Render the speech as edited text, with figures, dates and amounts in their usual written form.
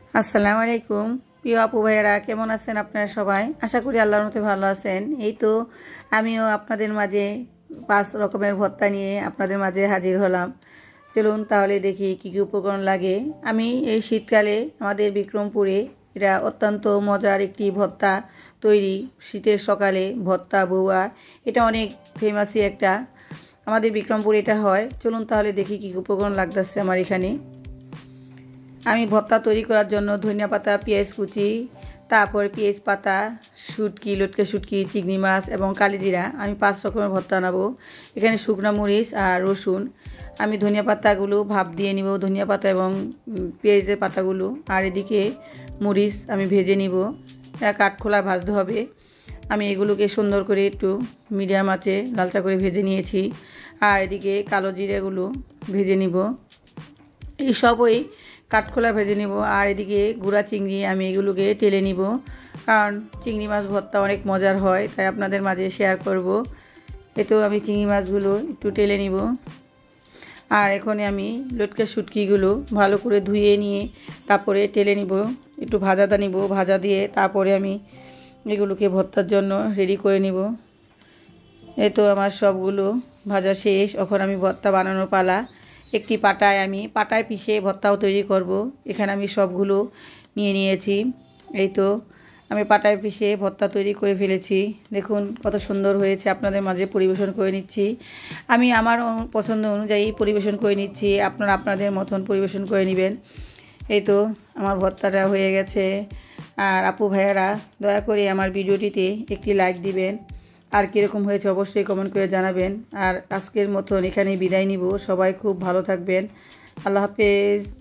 আসসালামু আলাইকুম প্রিয় আপু ভাইয়েরা, কেমন আছেন আপনারা সবাই? আশা করি আল্লাহর মতে ভালো আছেন। এই তো আমিও আপনাদের মাঝে 5 রকমের ভর্তা নিয়ে আপনাদের মাঝে হাজির হলাম। চলুন তাহলে দেখি কী কী উপকরণ লাগে। আমি এই শীতকালে আমাদের বিক্রমপুরে এটা অত্যন্ত মজার একটি ভর্তা তৈরি। শীতের সকালে ভর্তা বউয়া, এটা অনেক ফেমাসই একটা, আমাদের বিক্রমপুরে এটা হয়। চলুন তাহলে দেখি কী উপকরণ লাগতেছে আমার এখানে। আমি ভর্তা তৈরি করার জন্য ধনিয়া পাতা, পেঁয়াজ কুচি, তারপর পেঁয়াজ পাতা, শুটকি, লটকে শুটকি, চিংড়ি মাছ এবং কালিজিরা, আমি 5 রকমের ভর্তা বানাবো। এখানে শুকনো মরিচ আর রসুন। আমি ধনিয়া পাতাগুলো ভাপ দিয়ে নিব, ধনিয়া পাতা এবং পেঁয়াজের পাতাগুলো। আর এদিকে মরিচ আমি ভেজে নিব, কাঠখোলা ভাজতে হবে। আমি এগুলোকে সুন্দর করে একটু মিডিয়াম আঁচে লালচা করে ভেজে নিয়েছি। আর এদিকে কালো জিরেগুলো ভেজে নিব, এই সবই কাঠখোলা ভেজে নিব। আর এদিকে গুঁড়া চিংড়ি, আমি এগুলোকে টেলে নিব, কারণ চিংড়ি মাছ ভর্তা অনেক মজার হয়, তাই আপনাদের মাঝে শেয়ার করব। এতেও আমি চিংড়ি মাছগুলো একটু টেলে নিব। আর এখন আমি লটকে শুটকিগুলো ভালো করে ধুয়ে নিয়ে তারপরে টেলে নিব, একটু ভাজাটা নিব। ভাজা দিয়ে তারপরে আমি এগুলোকে ভর্তার জন্য রেডি করে নিব। এই তো আমার সবগুলো ভাজা শেষ। এখন আমি ভর্তা বানানোর পালা। একটি পাটায় পিষে ভর্তাও তৈরি করব। এখানে আমি সবগুলো নিয়ে নিয়েছি। এই তো আমি পাটায় পিষে ভর্তা তৈরি করে ফেলেছি। দেখুন কত সুন্দর হয়েছে, আপনাদের মাঝে পরিবেশন করে নিচ্ছি। আমি আমার পছন্দ অনুযায়ী পরিবেশন করে নিচ্ছি, আপনারা আপনাদের মতন পরিবেশন করে নেবেন। এই তো আমার ভর্তাটা হয়ে গেছে। আর আপু ভাইয়ারা, দয়া করে আমার ভিডিওটিতে একটি লাইক দিবেন, আর কীরকম হয়েছে অবশ্যই কমেন্ট করে জানাবেন। আর আজকের মতন এখানেই বিদায় নিব। সবাই খুব ভালো থাকবেন। আল্লাহ হাফেজ।